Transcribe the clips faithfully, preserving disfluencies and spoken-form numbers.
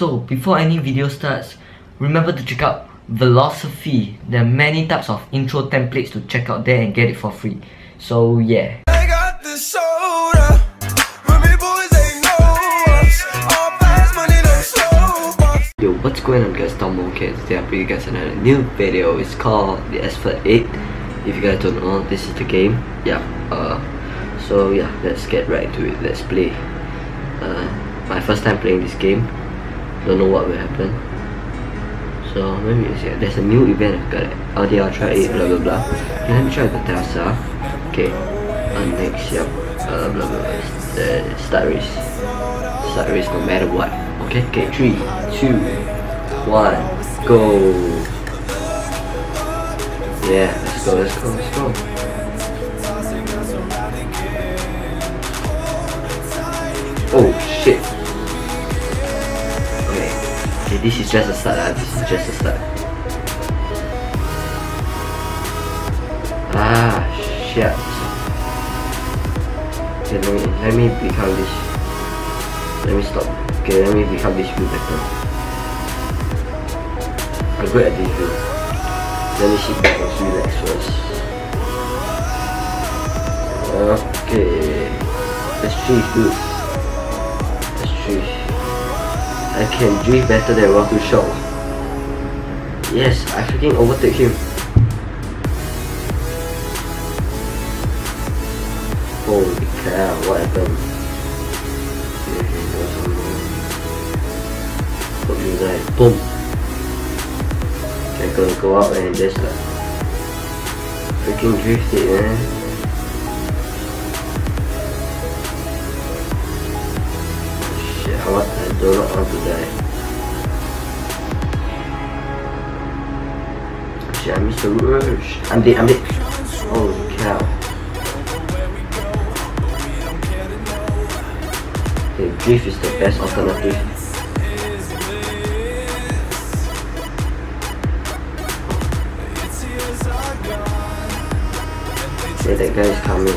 So before any video starts, remember to check out Velociphy. There are many types of intro templates to check out there and get it for free. So yeah. I got the soda. Remy boys ain't know us. All fast money, no slow bucks. Yo, what's going on guys, Tomo here. Today I bring you guys another new video. It's called the Asphalt eight. If you guys don't know, this is the game. Yeah, uh, so yeah, let's get right into it. Let's play. Uh, my first time playing this game. Don't know what will happen. So maybe it's, yeah, there's a new event. I've got it. L D Ultra eight, blah blah blah. Okay, let me try the Tesla. Okay, uh, next, yep, uh, blah blah blah. The start race. Start race no matter what. Okay, okay, three, two, one, go. Yeah, let's go, let's go, let's go. Oh shit. Okay, okay, this is just a start, uh, this is just a start. Ah, shit. Okay, let me, let me become this. Let me stop. Okay, let me become this view better. I'm good at this view. Let me sit back and relax first. Okay, let's drift, dude. Let's drift. I can drift better than Rock to Show. Yes, I freaking overtake him. Holy cow, what happened? Hope you die. Boom. I'm gonna go out and just like freaking drift it, man. Shit, I, want, I do not want to die. Shit, I missed the rush. I'm dead, I'm dead. Holy cow. Okay, drift is the best alternative. Yeah, that guy is coming.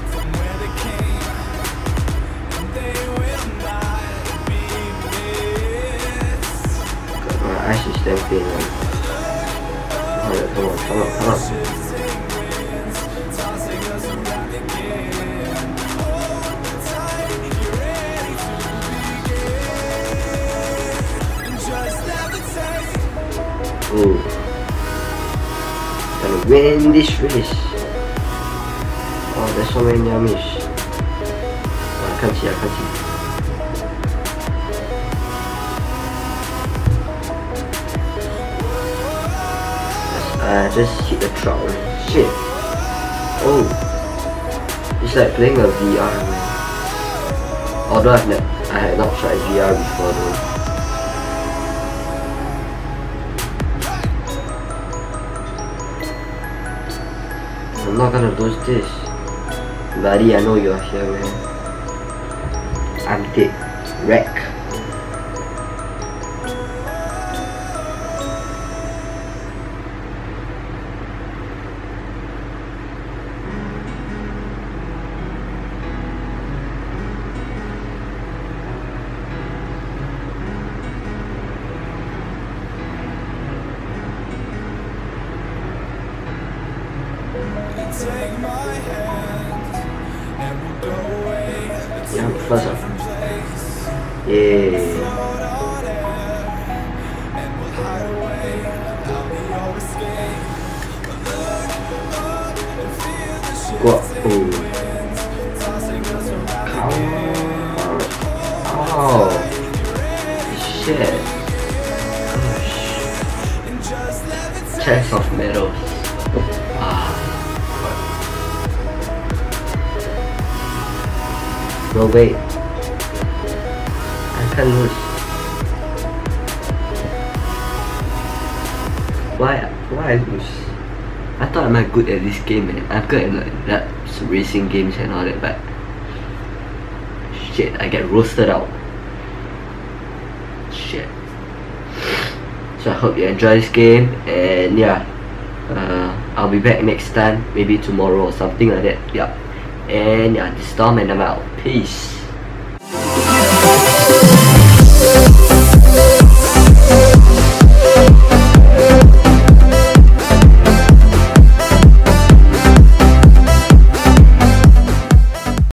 God, my eyes is damn pain, man. Alright, come on, come on, come on. Ooh. Gonna win this race. Oh, there's so many yummies. Oh, I can't see, I can't see. I uh, just hit the truck. Shit. Oh. It's like playing a V R, man. Although I've not, I had not tried V R before though. I'm not gonna lose this. Buddy, I know you're here, man. I'm dead. Wreck. Take my hand and we'll go away. Yeah, I'm first up. Yeah. And we'll hide away. I'll be your escape. And feel the shit What? Oh. tossing us around. Oh. Shit. Gosh. Chest of medals. Ah. No wait, I can't lose. Why? Why I lose? I thought I'm good at this game, man. I'm good at like that racing games and all that, but shit, I get roasted out. Shit. So I hope you enjoy this game, and yeah, uh, I'll be back next time, maybe tomorrow or something like that. Yeah. And yeah, this is Tom and I'm out. Peace.